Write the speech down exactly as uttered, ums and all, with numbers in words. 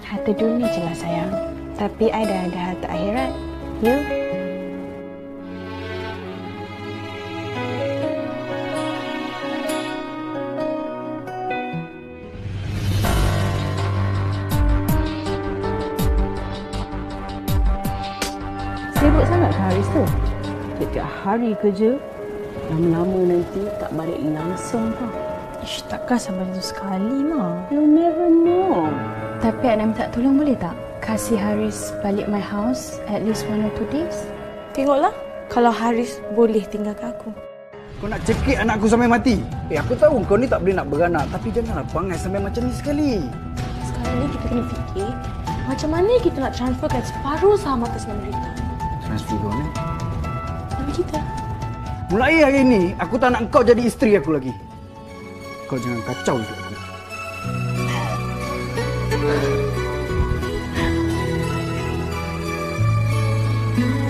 Harta dunia je lah sayang. Tapi I dah ada harta akhirat. You? Sibuk sangat ke Haris tu? Setiap hari kerja, lama-lama nanti tak balik langsung tau. Ish, takkan sampai tu sekali, Ma. You never know. Tapi I nak minta tolong boleh tak? Kasih Haris balik my house at least one or two days. Tengoklah kalau Haris boleh tinggalkan aku. Kau nak cekik anak aku sampai mati? Eh, aku tahu kau ni tak boleh nak beranak. Tapi janganlah pangai sampai macam ni sekali. Sekarang ni kita kena fikir macam mana kita nak transferkan separuh saham atas nama Rita. Transfer kau ni? Nama kita. Mulai hari ni, aku tak nak kau jadi isteri aku lagi. Kau jangan kacau hidup aku. Thank you.